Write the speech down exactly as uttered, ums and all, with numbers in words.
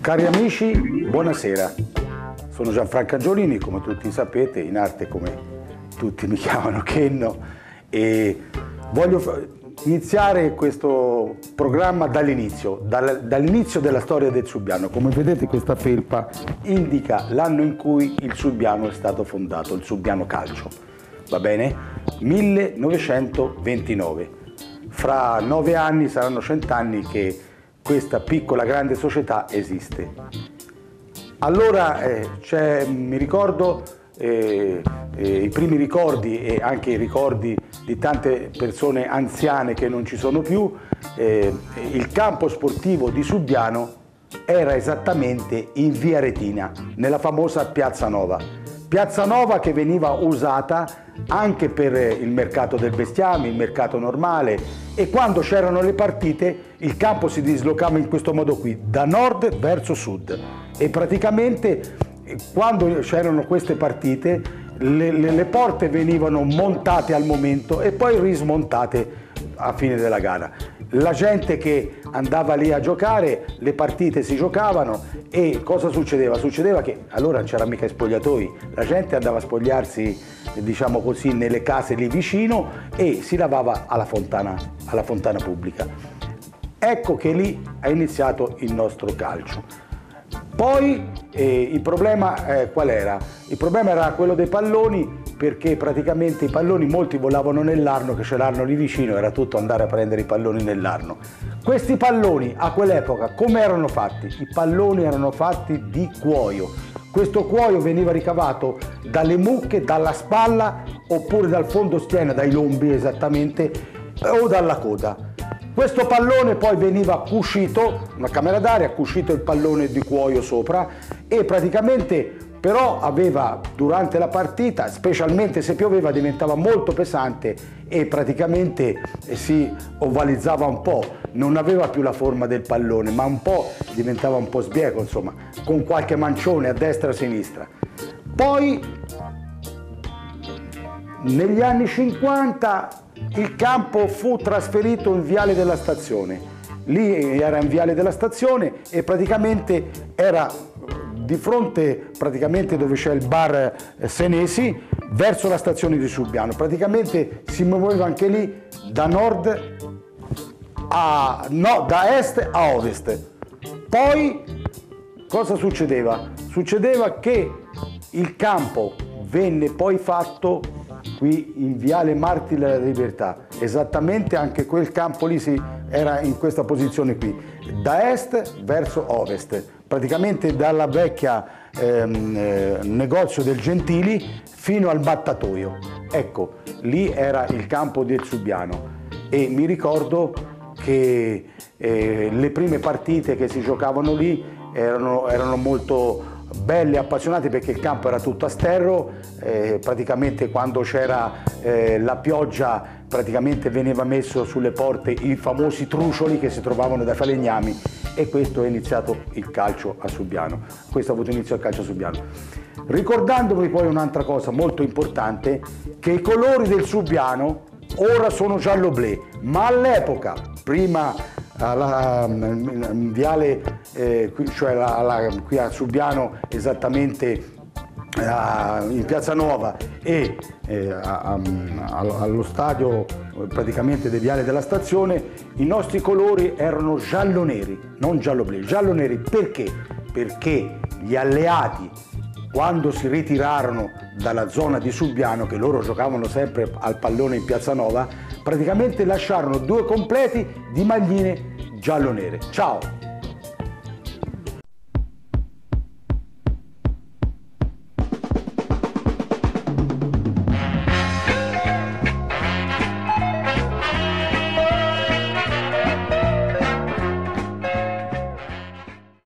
Cari amici, buonasera. Sono Gianfranco Angiolini, come tutti sapete, in arte come tutti mi chiamano Kenno, e voglio iniziare questo programma dall'inizio, dall'inizio della storia del Subiano. Come vedete, questa felpa indica l'anno in cui il Subiano è stato fondato, il Subiano Calcio, va bene? millenovecentoventinove. Fra nove anni saranno cent'anni che questa piccola grande società esiste. Allora eh, mi ricordo eh, eh, i primi ricordi e anche i ricordi di tante persone anziane che non ci sono più. Eh, il campo sportivo di Subiano era esattamente in via Retina, nella famosa Piazza Nova. Piazza Nova che veniva usata anche per il mercato del bestiame, il mercato normale, e quando c'erano le partite il campo si dislocava in questo modo qui, da nord verso sud, e praticamente quando c'erano queste partite le, le, le porte venivano montate al momento e poi rismontate a fine della gara. La gente che andava lì a giocare, le partite si giocavano, e cosa succedeva? Succedeva che allora non c'era mica i spogliatoi, la gente andava a spogliarsi, diciamo così, nelle case lì vicino e si lavava alla fontana, alla fontana pubblica. Ecco che lì è iniziato il nostro calcio. Poi eh, il problema eh, qual era? Il problema era quello dei palloni, perché praticamente i palloni, molti volavano nell'Arno, che c'è l'Arno lì vicino, era tutto andare a prendere i palloni nell'Arno. Questi palloni a quell'epoca come erano fatti? I palloni erano fatti di cuoio. Questo cuoio veniva ricavato dalle mucche, dalla spalla oppure dal fondo schiena, dai lombi esattamente, o dalla coda. Questo pallone poi veniva cucito, una camera d'aria, cucito il pallone di cuoio sopra, e praticamente però aveva, durante la partita, specialmente se pioveva, diventava molto pesante e praticamente si ovalizzava un po', non aveva più la forma del pallone, ma un po' diventava un po' sbieco, insomma, con qualche mancione a destra e a sinistra. Poi negli anni cinquanta il campo fu trasferito in Viale della Stazione. Lì era in Viale della Stazione e praticamente era di fronte, praticamente dove c'è il bar Senesi, verso la stazione di Subiano. Praticamente si muoveva anche lì da nord a no, da est a ovest. Poi cosa succedeva? Succedeva che il campo venne poi fatto qui in Viale Martiri della Libertà, esattamente anche quel campo lì si era in questa posizione qui, da est verso ovest, praticamente dalla vecchia ehm, eh, negozio del Gentili fino al battatoio. Ecco, lì era il campo del Subiano, e mi ricordo che eh, le prime partite che si giocavano lì erano, erano molto belle, appassionate, perché il campo era tutto a sterro, eh, praticamente quando c'era eh, la pioggia praticamente veniva messo sulle porte i famosi trucioli che si trovavano dai falegnami, e questo è iniziato il calcio a Subiano. Questo ha avuto inizio il calcio a Subiano. Ricordandovi poi un'altra cosa molto importante, che i colori del Subiano ora sono giallo-blu, ma all'epoca, prima alla in Viale, eh, cioè alla, alla, qui a Subiano, esattamente a, in Piazza Nuova, e eh, a, a, allo stadio praticamente del Viale della Stazione, i nostri colori erano giallo-neri, non giallo-blu, giallo-neri. Perché? Perché gli alleati, quando si ritirarono dalla zona di Subiano, che loro giocavano sempre al pallone in Piazza Nuova, praticamente lasciarono due completi di magline giallo-nere. Ciao!